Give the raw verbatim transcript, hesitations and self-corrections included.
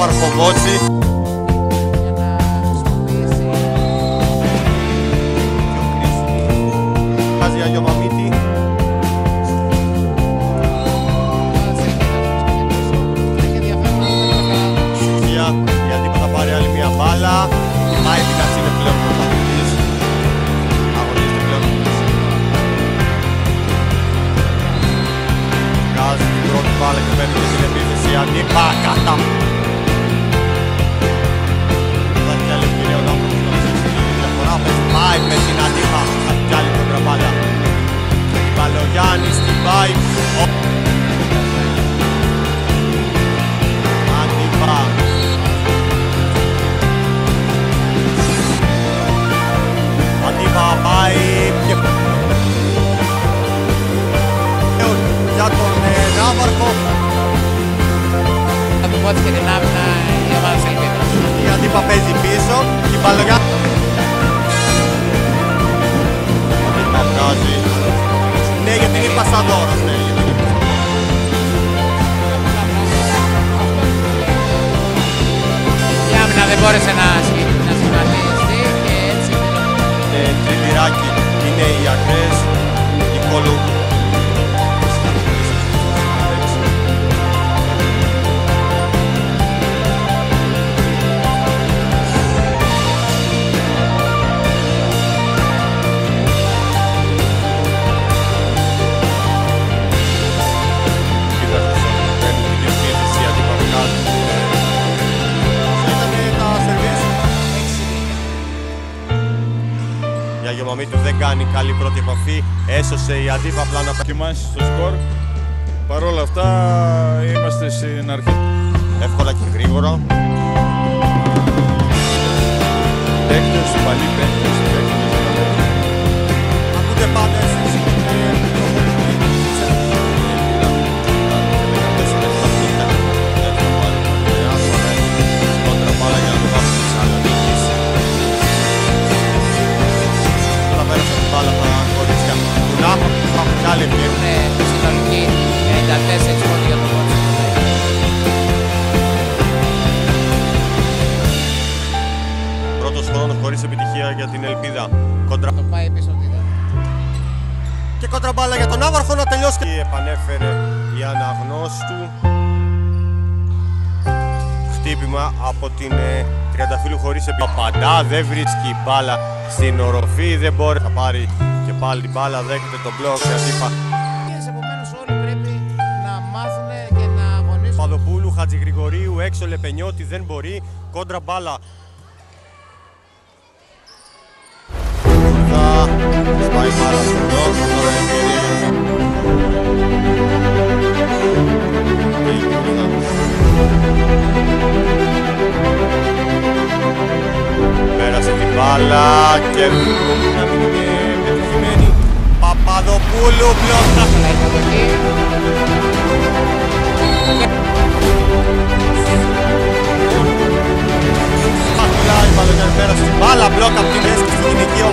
άβαρχο Βότση. Βάζει Άγιο Μαμίτη. Η Αντίπα θα πάρει άλλη μια μπάλα. Πάει την Κατσίνε πλέον πρωταθλητής. Αγωνίζεται πλέον. Βγάζει την πρώτη μπάλα και παίρνει και την επίθεση. Η Αντίπα κατά. Θα έχει άλλη ευκαιρία ο Ναύπρος να ψήσει τη διαφορά. Πάει με την Αντίπα. Θα έχει άλλη κόντρα μπάλα. Την μπάλα ο Γιάννης την πάει. Αντίπα. Αντίπα πάει και για τον Ναύαρχο. Θα του πόθηκε την άμυνα η ομάδα της Ελπίδας. Η Αντίπα παίζει πίσω, η Παλαιά. Αντίπα βγάζει. Ναι, γιατί είναι πασαδόρος, ναι, γιατί είναι η άμυνα δεν μπόρεσε να σχηματιστεί και έτσι Τριλιράκι είναι οι ακραίες, η Κόλου. Η Μαμίτου δεν κάνει καλή πρώτη επαφή, έσωσε η Αντίπα απλά να δοκιμάσει στο σκορ. Παρ' όλα αυτά είμαστε στην αρχή. Εύκολα και γρήγορα. Παίκτες, παλιοί παίκτες, παίκτες. Ακούτε πάντα εσείς. Είναι Θεσσαλονίκη ενενήντα τέσσερα πόντοι για τον Votsis. Πρώτος χρόνος χωρίς επιτυχία για την Ελπίδα. Κοντρα... Το πάει πίσω από την Και κόντρα μπάλα για τον Άβαρχο να τελειώσει. Και επανέφερε η αναγνώση του. Χτύπημα από την ε, Τριανταφύλλου χωρίς επιτυχία. Παντά δεν βρίσκει η μπάλα στην οροφή, δεν μπορεί να πάρει. Και πάλι την μπάλα δέχεται τον μπλοκ και Αντίπα. Επομένως όλοι πρέπει να μάθουν και να αγωνίσουν. Παδοπούλου, Χατζηγρηγορίου, έξω Λεπενιώτη, δεν μπορεί. Κόντρα μπάλα. Θα σπάει μπάλα στον μπλοκ, τώρα ευκαιρία για πέρασε την μπάλα και να μην είναι πετυχημένη. Παπαδοπούλου μπλοκ. Παπουλάει η Παλαιά, πέρασε την μπάλα μπλοκ από τη μέση στη γυναικεία